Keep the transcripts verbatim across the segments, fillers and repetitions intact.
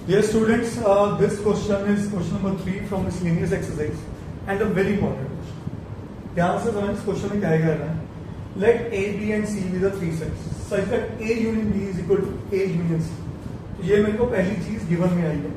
Dear students, uh, this question is question number three from miscellaneous exercise and a very important question. ध्यान से समझ, इस question में क्या कह रहा है? Let A, B and C be the three sets such that A union B is equal to A union C. तो ये मेरे को पहली चीज गिवन में आई है.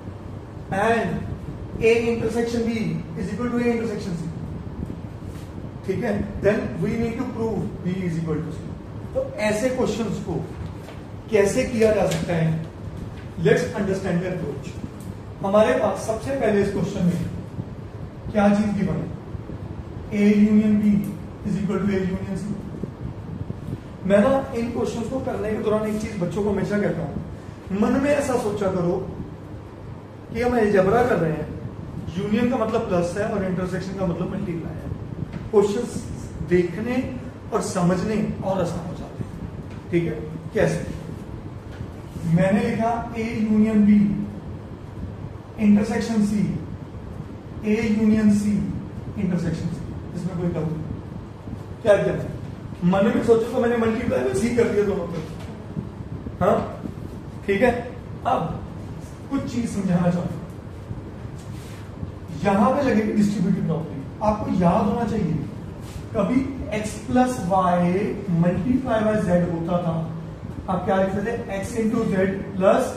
And A intersection B is equal to A intersection C. ठीक है? Then we need to prove B is equal to C. तो ऐसे क्वेश्चंस को कैसे किया जा सकता है? Let's understand the approach. हमारे पास सबसे पहले इस क्वेश्चन में क्या चीज की बने? A union B is equal to A union C. मैं ना इन क्वेश्चंस को करने के दौरान एक चीज बच्चों को हमेशा कहता हूं, मन में ऐसा सोचा करो कि हम अलजेब्रा कर रहे हैं, यूनियन का मतलब प्लस है और इंटरसेक्शन का मतलब मल्टीप्लाई है. क्वेश्चंस देखने और समझने और आसान हो जाते हैं. ठीक है? कैसे? मैंने लिखा A union B intersection C, A union C intersection C. इसमें कोई डाउट नहीं? क्या कहते हैं? मन में सोचो तो मैंने मल्टीप्लाई में C कर दिया दोनों तरफ. हाँ, ठीक है. अब कुछ चीज समझाना चाहता हूं. यहां पे लगेगी डिस्ट्रीब्यूटिव प्रॉपर्टी. आपको याद होना चाहिए, कभी x plus Y multiply by z होता था, आप क्या लिखते थे? x into Z plus.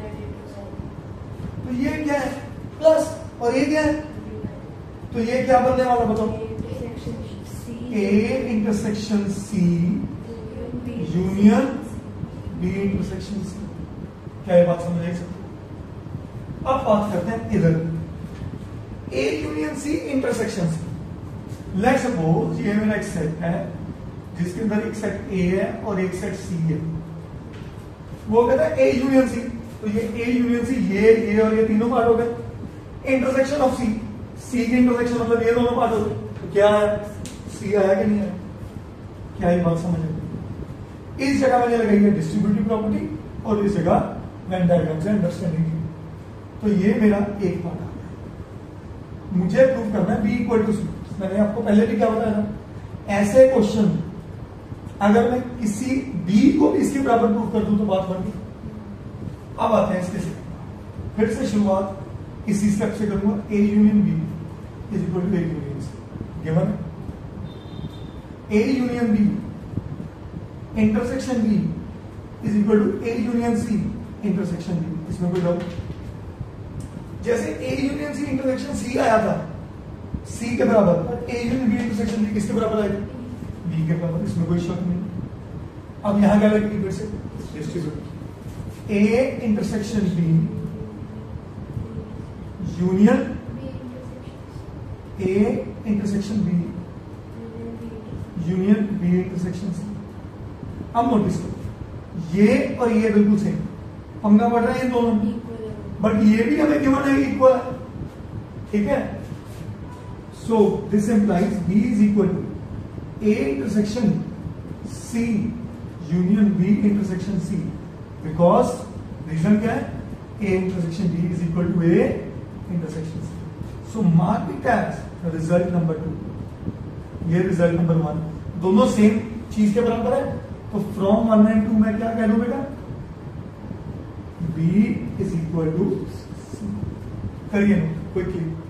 तो ये क्या है? प्लस. और ये क्या है? तो ये क्या बनने वाला बताओ? A intersection C union B intersection C. क्या ये बात समझ आई सकते? अब बात करते हैं इधर A union C intersection C. Let's suppose ये मेरा एक सेट है जिसके अंदर एक सेट A है और एक सेट C है. वो कहता है A यूनियन C. तो ये A यूनियन C, ये ये और ये तीनों पार्ट हो गए. इंटरसेक्शन ऑफ C, C के इंटरसेक्शन मतलब ये दोनों पार्ट हो गए. तो क्या है? C आया कि नहीं आया? क्या ये बात समझ आई? इस जगह मैंने लगाई है डिस्ट्रीब्यूटिव प्रॉपर्टी और इस जगह वेन डायग्राम से अंडरस्टैंडिंग की. तो ये मेरा एक पार्ट आ गया. मुझे प्रूव करना है B इक्वल टू C. मैंने आपको पहले भी क्या बताया था? ऐसे क्वेश्चन अगर मैं किसी B को भी इसके बराबर प्रूव कर दूं तो बात बन गई. अब आते हैं इसके से. फिर से शुरुआत इसी स्टेप से करूंगा. A union B is equal to A union C. Given है. A union B intersection B is equal to A union C intersection B. इसमें कोई डाउट? जैसे A union C intersection C आया था C के बराबर, और A union B intersection B किसके बराबर आएगा? B के बराबर. इसमें कोई शक नहीं. अब यहां क्या लगेगी? फिर से distribute. A intersection B union A intersection B union B intersection C. अब नोटिस करो, ये और ये बिल्कुल सेम. पंगा बढ़ रहा है ये दोनों, बट ये भी हमें गिवन है इक्वल है. ठीक है? So this implies B is equal to A intersection C union B intersection C. Because reason क्या है? A intersection B is equal to A intersection C. So mark it as result number two. ये result number one. दोनों same चीज के बराबर है. तो from one and to मैं क्या कह लू बेटा? B is equal to C. करिए क्विकली.